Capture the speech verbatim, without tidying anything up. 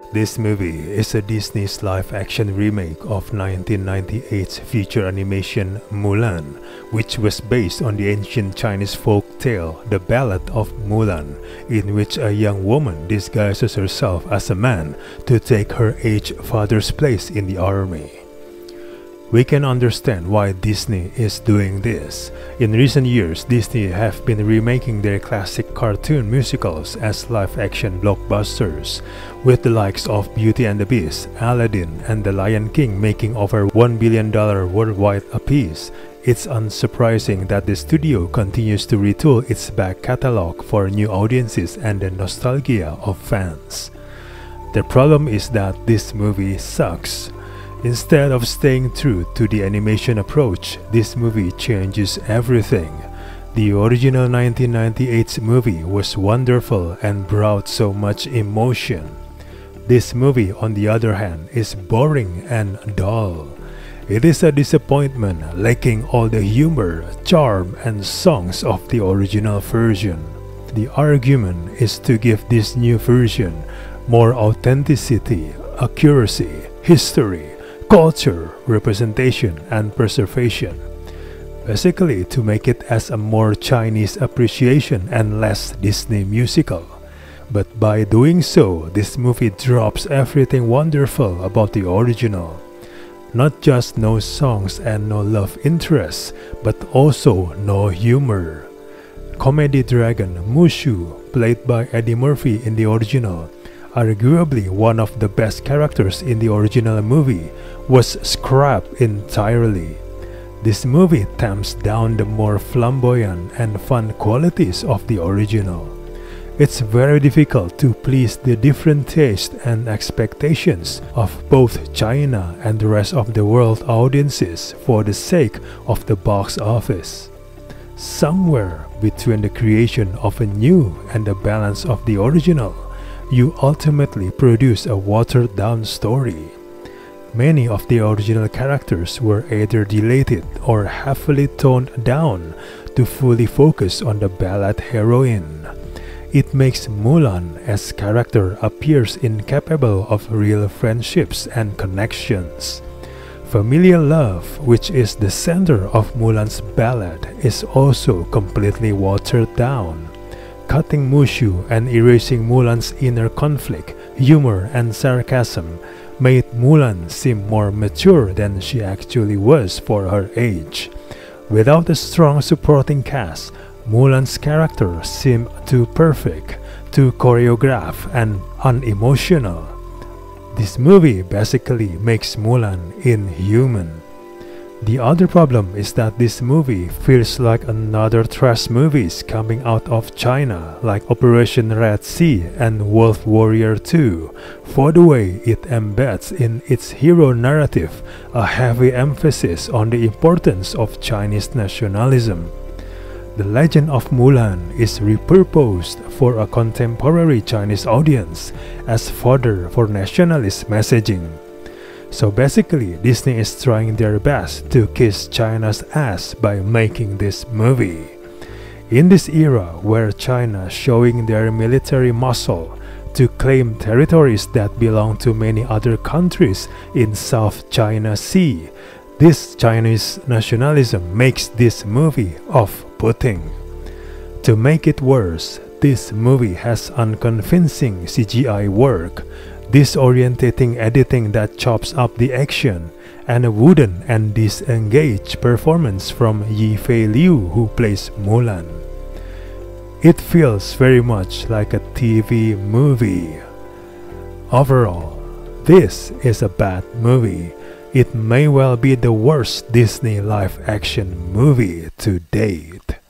This movie is a Disney's live-action remake of nineteen ninety-eight's feature animation Mulan, which was based on the ancient Chinese folk tale The Ballad of Mulan, in which a young woman disguises herself as a man to take her aged father's place in the army. We can understand why Disney is doing this. In recent years, Disney have been remaking their classic cartoon musicals as live-action blockbusters, with the likes of Beauty and the Beast, Aladdin, and The Lion King making over one billion dollars worldwide apiece. It's unsurprising that the studio continues to retool its back catalog for new audiences and the nostalgia of fans. The problem is that this movie sucks. Instead of staying true to the animation approach, this movie changes everything. The original nineteen ninety-eight movie was wonderful and brought so much emotion. This movie, on the other hand, is boring and dull. It is a disappointment, lacking all the humor, charm, and songs of the original version. The argument is to give this new version more authenticity, accuracy, history, culture, representation, and preservation. Basically, to make it as a more Chinese appreciation and less Disney musical. But by doing so, this movie drops everything wonderful about the original. Not just no songs and no love interests, but also no humor. Comedy dragon Mushu, played by Eddie Murphy in the original, arguably one of the best characters in the original movie, was scrapped entirely. This movie tamps down the more flamboyant and fun qualities of the original. It's very difficult to please the different tastes and expectations of both China and the rest of the world audiences for the sake of the box office. Somewhere between the creation of a new and the balance of the original, you ultimately produce a watered-down story. Many of the original characters were either deleted or heavily toned down to fully focus on the ballad heroine. It makes Mulan as character appears incapable of real friendships and connections. Familial love, which is the center of Mulan's ballad, is also completely watered down. Cutting Mushu and erasing Mulan's inner conflict, humor, and sarcasm made Mulan seem more mature than she actually was for her age. Without a strong supporting cast, Mulan's character seemed too perfect, too choreographed, and unemotional. This movie basically makes Mulan inhuman. The other problem is that this movie feels like another trash movies coming out of China, like Operation Red Sea and Wolf Warrior two, for the way it embeds in its hero narrative a heavy emphasis on the importance of Chinese nationalism. The Legend of Mulan is repurposed for a contemporary Chinese audience as fodder for nationalist messaging. So basically, Disney is trying their best to kiss China's ass by making this movie. In this era where China showing their military muscle to claim territories that belong to many other countries in South China Sea, this Chinese nationalism makes this movie off-putting. To make it worse, this movie has unconvincing C G I work, disorientating editing that chops up the action, and a wooden and disengaged performance from Yifei Liu, who plays Mulan. It feels very much like a T V movie. Overall, this is a bad movie. It may well be the worst Disney live-action movie to date.